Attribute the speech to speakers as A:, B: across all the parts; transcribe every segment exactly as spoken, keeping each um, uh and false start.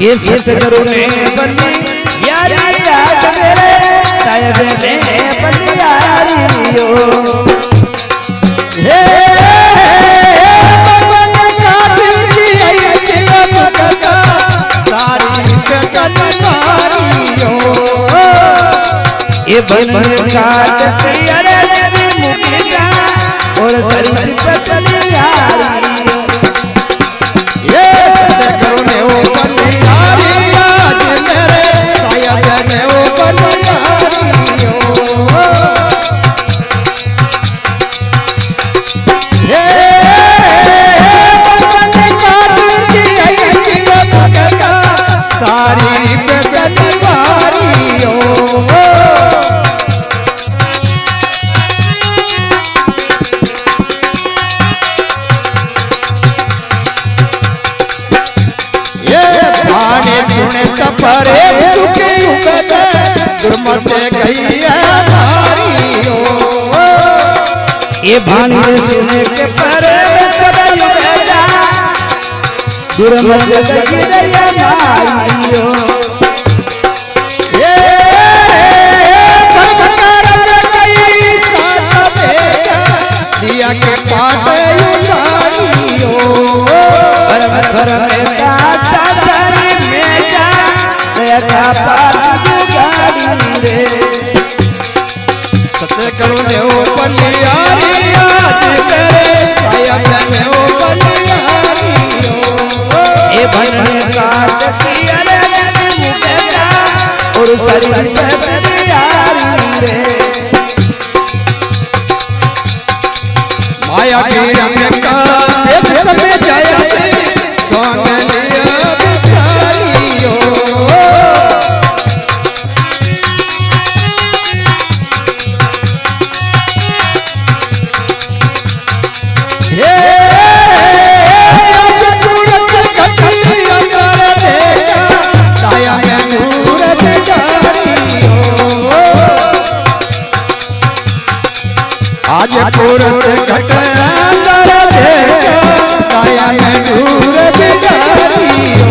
A: ये सतगुरु ने बनी यारी आज मेरे साहिब ने बनी यारियो हे
B: भगवान का बेटी आई जगत का सारी जगत मारियो
A: ये बन काटती अरे देवी मुखिया और शरीर पे चली यारियो
B: ये सतगुरु ने वो बनी यारी आज मेरे साहिब ने वो बनी यारियो हे भगवान का बेटी आई जगत का सारी जगत मारियो परे चुके उगत दुर्मते गई है नारियो
A: ये भानी सुने के परे सदा युगजा दुर्मते गई है नारियो
B: ये धर्मकार में गई साथ बेटा दिया के पाटे नारियो
A: परम धर्म में काचा सारी में जा का पार गाड़ी रे
B: सतगुरु ने वो बनी यारी आज मेरे साहिब ने वो बनी यारियो
A: ए बनने काटती अरे मुझे और शरीर पे बनी यारी रे
B: माया की रंग का एक समय जाया से स्वांग लिया बिचारियो हे आज पूरत घटी अंदर देखा दाया में नूर बिचारियो आज पूरत घट अंदर देखा दाया में नूर बिचारियो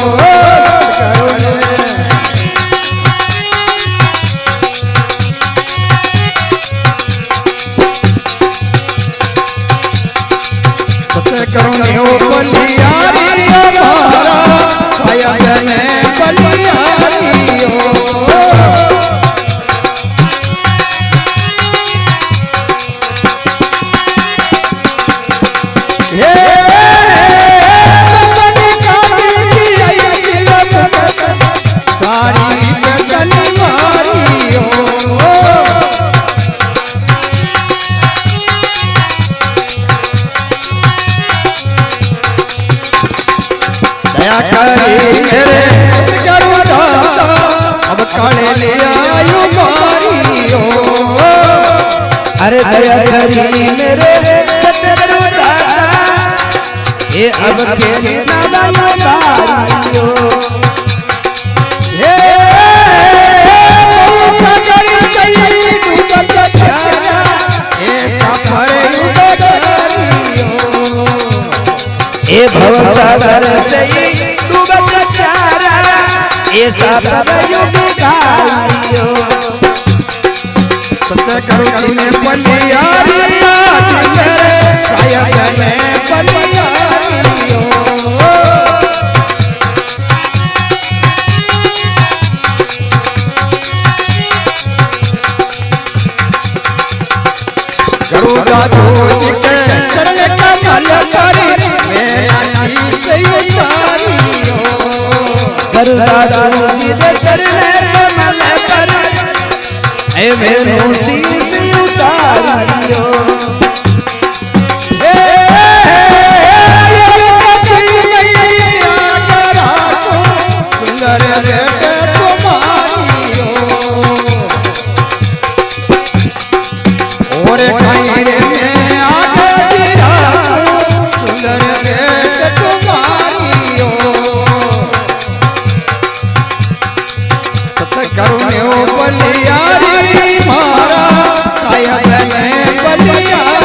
B: सतगुरु ने वो बनी यारी हमारा साहिब ने बनी यारियो हे भगवान का बेटी आई जगत सारी जगत मारियो दया करी मेरे सतगुरु दाता अब काले ले आयु मारियो
A: अरे दया करी मेरे सतगुरु दाता ये अब के नाम मारियो
B: हे सागर गई डूबत प्यारा ए सफर उड़ारियो
A: ये भव सागर से डूबत चारा ये सागर युग गालियो
B: सतगुरु जी ने बनी यारी आज मेरे साहिब ने बनी यारियो गुरु दादू जी के चरण कमल कर मेरा शीश उतारियो
A: गुरु दादू जी दे चरण कमल पर ऐ मेरो शीश उतारियो
B: हे सुंदर रेट तुम्हारियो और खाई में आगे गिरा सुंदर रेट तुम्हारियो सतगुरु ने वो बनी यारी मारा साहिब ने बनी यारी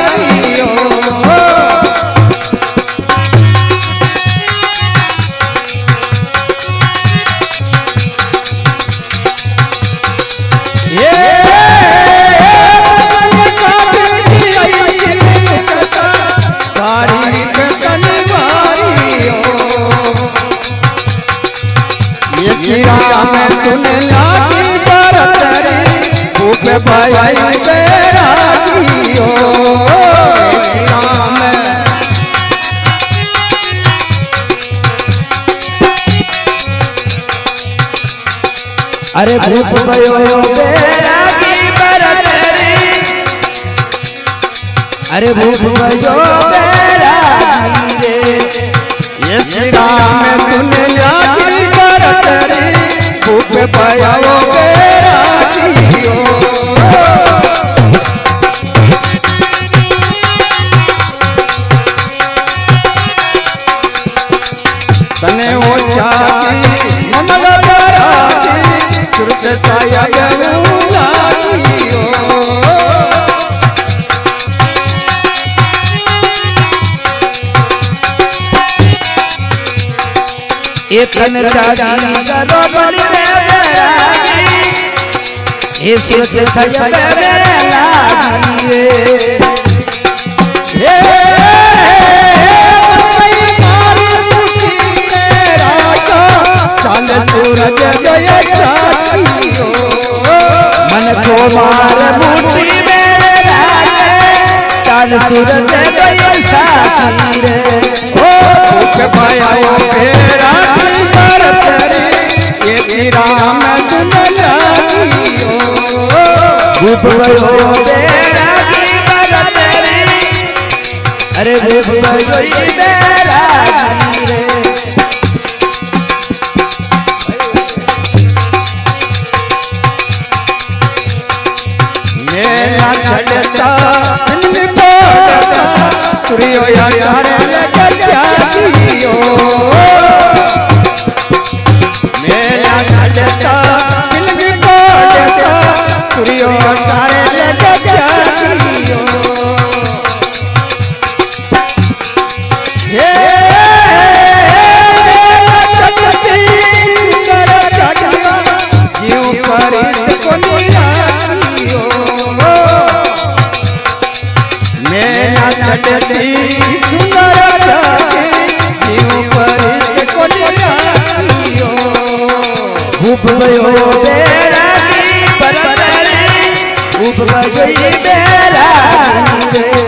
B: राम सुन लागी भरत रे भूप भई बैरागी हो राम।
A: अरे भूप भयो बैरागी भरत रे, अरे भूप भयो बैरागी रे।
B: ये श्री राम सुन लागी भरत रे भूप भयो बैरागी हो। तने वो जागी नमग बरागी सुरत सायब लागी हो।
A: एकन जागी करो बलि रे बैरागी, हे सुरत सायब मेरे लागी रे।
B: चांद सूरज गए साथी हो
A: मन को मार मुट्ठी मेरे लागे, चांद सूरज गए साथी रे।
B: ओ भूप भयो बैरागी भरत रे ये श्री राम सुन लागी हो।
A: भूप भयो बैरागी भरत रे, अरे भूप भयो बैरागी रे।
B: मेला छड़ता इनमें पड़ता तुरियो यार लेकर जागी हो। मेला छड़ता इनमें पड़ता तुरियो यार लेकर जागी हो। ये छड़ती सुंदर जागिया जीव पर को निरागी हो। मेला छड़ती सुंदर जागे जीव पर को निरागी हो।
A: भूप भयो बैरागी भरत रे, भूप भयो बैरागी रे।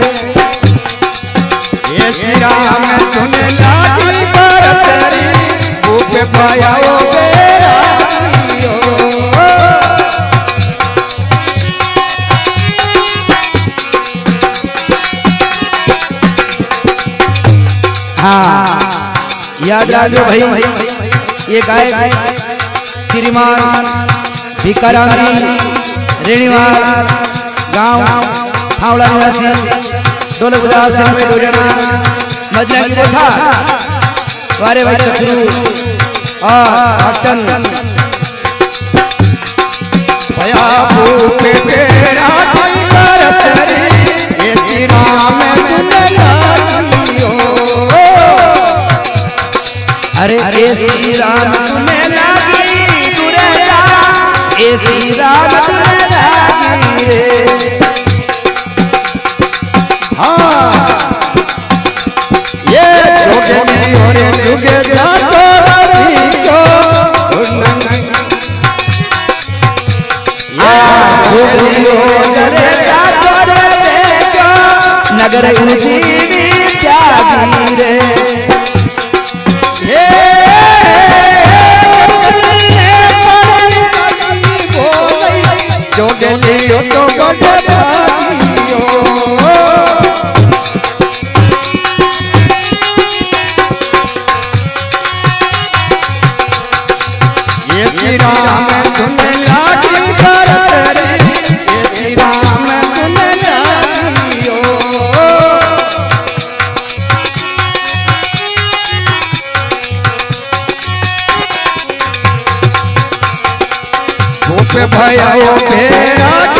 B: ये श्री राम सुन लागी भरत रे भूप भयो बैरागी हो।
A: हाँ याद रखो भाई, ये गायक श्रीमान भिकारामी रेणीवाल गांव थावड़ा निवासी ढोलक बजाज से में डोजना मजरा की बोछा वारे भाई चक्रू और भक्तन
B: भया भूप बैरागी भरत रे ये श्री राम सुन लागी हो।
A: अरे ए श्री राम तुम्हें लागी दुरेला, ए श्री राम तुम्हें लागी रे।
B: हाँ ये जोगनी और जुगे जातो रवि को
A: जोगनी और जातो रवि को नगर उजीवी त्यागी रे।
B: जोगलियो तो गढ़ागियो ये श्री राम सुन लागी भरत रे ये श्री राम सुन लागियो। भूप भयो बैरागी